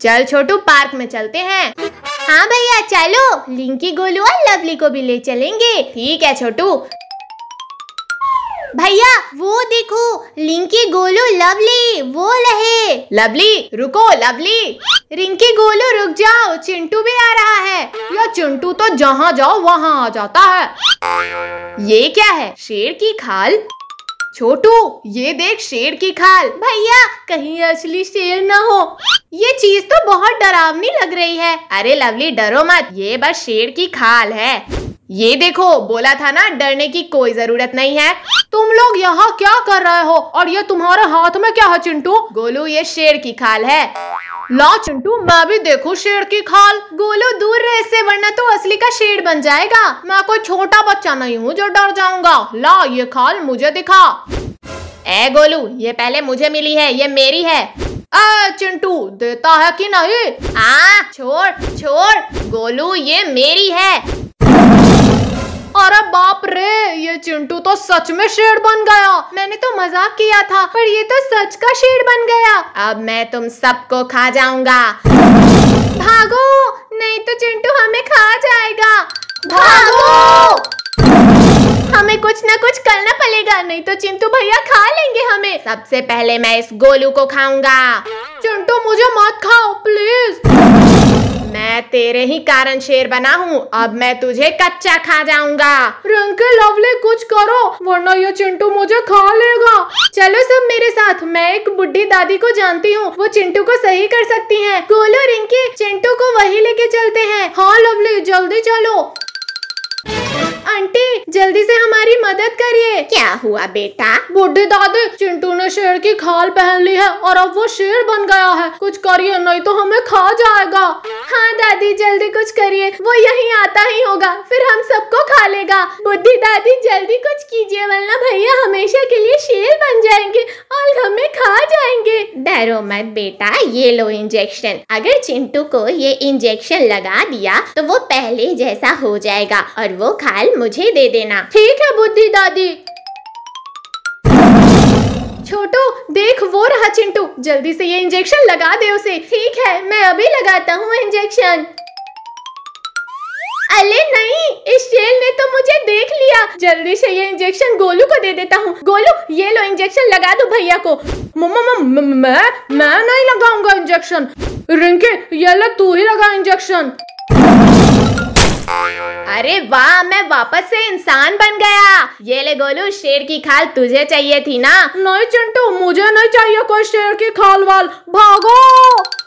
चल छोटू पार्क में चलते हैं। हाँ भैया चलो, लिंकी गोलू और लवली को भी ले चलेंगे। ठीक है छोटू। भैया वो देखो, लिंकी गोलू लवली वो रहे। लवली रुको, लवली। रिंकी गोलू रुक जाओ, चिंटू भी आ रहा है। या चिंटू तो जहाँ जाओ वहाँ आ जाता है। ये क्या है? शेर की खाल। छोटू ये देख शेर की खाल। भैया कहीं असली शेर ना हो, ये चीज तो बहुत डरावनी लग रही है। अरे लवली डरो मत, ये बस शेर की खाल है। ये देखो, बोला था ना डरने की कोई जरूरत नहीं है। तुम लोग यहाँ क्या कर रहे हो? और ये तुम्हारे हाथ में क्या है चिंटू? गोलू ये शेर की खाल है। ला चिंटू मैं भी देखूं शेर की खाल। गोलू दूर रहे इससे, वरना तो असली का शेर बन जाएगा। मैं कोई छोटा बच्चा नहीं हूँ जो डर जाऊंगा। ला ये खाल मुझे दिखा। ए गोलू ये पहले मुझे मिली है, ये मेरी है। चिंटू देता है कि नहीं? छोड़ छोड़ गोलू, ये मेरी है। अरे बाप रे, ये चिंटू तो सच में शेर बन गया। मैंने तो मजाक किया था, पर ये तो सच का शेर बन गया। अब मैं तुम सबको खा जाऊंगा। भागो, नहीं तो चिंटू हमें खा जाएगा। भागो, हमें कुछ ना कुछ करना पड़ेगा, नहीं तो चिंटू भैया खा लेंगे हमें। सबसे पहले मैं इस गोलू को खाऊंगा। चिंटू मुझे मत खाओ प्लीज। मैं तेरे ही कारण शेर बना हूँ, अब मैं तुझे कच्चा खा जाऊंगा। रिंकी लवली कुछ करो, वरना ये चिंटू मुझे खा लेगा। चलो सब मेरे साथ, मैं एक बुढ़ी दादी को जानती हूँ, वो चिंटू को सही कर सकती हैं। गोलू रिंकी चिंटू को वही लेके चलते हैं। हाँ लवली जल्दी चलो। आंटी जल्दी से हमारी मदद करिए। क्या हुआ बेटा? बुढ़ी दादी चिंटू ने शेर की खाल पहन ली है और अब वो शेर बन गया है। कुछ करिए नहीं तो हमें खा जाएगा। हाँ दादी जल्दी कुछ करिए, वो यहीं आता ही होगा, फिर हम सबको खा लेगा। बुढ़ी दादी जल्दी कुछ कीजिए, वरना भैया हमेशा के लिए शेर बन जाएंगे और हमें खा जाएंगे। डरो मत बेटा, ये लो इंजेक्शन। अगर चिंटू को ये इंजेक्शन लगा दिया तो वो पहले जैसा हो जाएगा और वो खाल मुझे दे देना। ठीक है बुद्धि दादी। छोटू देख वो रहा चिंटू, जल्दी से ये इंजेक्शन लगा दे उसे। ठीक है मैं अभी लगाता हूँ इंजेक्शन। अरे नहीं, इस शेर ने तो मुझे देख लिया। जल्दी से ये इंजेक्शन गोलू को दे देता हूँ। गोलू ये लो इंजेक्शन लगा दो भैया को। मैं नहीं लगाऊंगा इंजेक्शन। रिंकी ये लो तू ही लगा इंजेक्शन। अरे वाह, मैं वापस से इंसान बन गया। ये ले गोलू, शेर की खाल तुझे चाहिए थी ना? नहीं चिंटू मुझे नहीं चाहिए कोई शेर की खाल वाल। भागो।